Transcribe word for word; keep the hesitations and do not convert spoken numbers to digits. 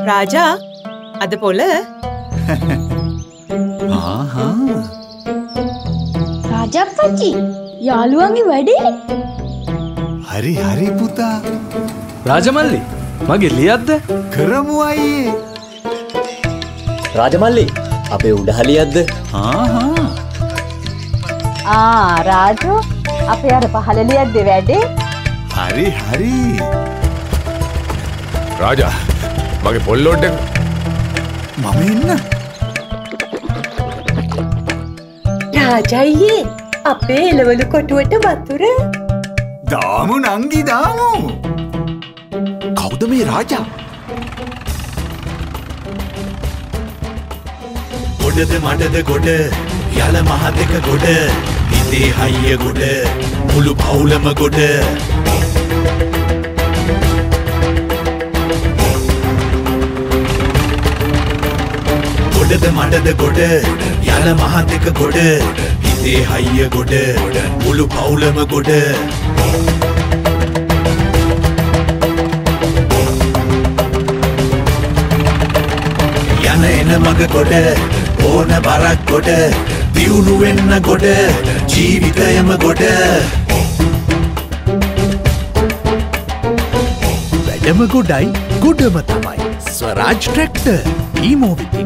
රාජා අද පොළ ආහා රාජප්පච්චි යාළුවන්ගේ වැඩේ හරි හරි පුතා රාජමල්ලි මගේ ලියද්ද කරමු අයියේ රාජමල්ලි අපේ උඩහලියද්ද ආහා ආ රාජෝ අපේ අර පහළ ලියද්ද වැඩේ හරි හරි රාජා මගේ පොල්ලොඩ් එක මම එන්න රාජායියේ අපේ එළවලු කොටුවට වතුර දාමු නංගි දාමු කවුද මේ රාජා ගොඩද මඩද ගොඩ යල මහ දෙක ගොඩ හිතේ හයිය ගොඩ මුළු පවුලම ගොඩ ගොඩද මඩද ගොඩ යල මහ දෙක ගොඩ හිතේ හයිය ගොඩ මුළු පවුලම ගොඩ යන එන මග ගොඩ ඕන බරක් ගොඩ දියුණු වෙන්න ගොඩ ජීවිතයම ගොඩ වැඩම ගොඩයි ගොඩම තමයි ස්වරාජ් ට්‍රැක්ටර් ඊමෝ විතින්